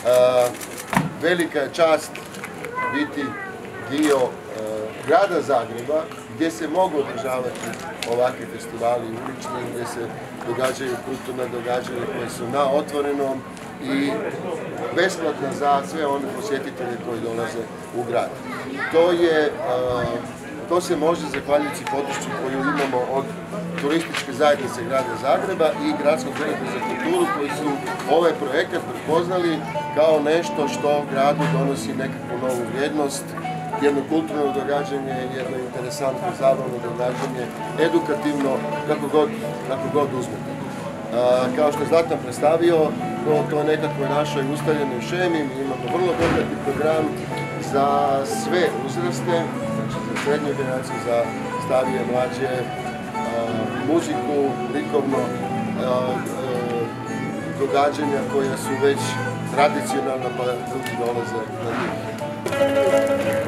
Velika je čast biti dio grada Zagreba gdje se mogu održavati ovakvi festivali ulični, gdje se događaju kulturna događanja koje su na otvorenom i besplatna za sve one posjetitelje koji dolaze u grad. To se može zahvaljujući podršci koju imamo od turističke zajednice grada Zagreba i Gradskog ureda za kulturu koji su ovaj projekat prepoznali kao nešto što gradu donosi nekakvu novu vrijednost, jedno kulturno događanje, jedno interesantno, zabavno događanje, edukativno, kako god uzmete. Kao što je Zlatan predstavio, to je nekakvoj našoj ustaljenoj šemi, mi imamo vrlo bogati program za sve uzraste, znači za srednju generaciju, za starije, mlađe, muziku, likovno, događanja koja su već tradicionalna pa drugi dolaze na njih.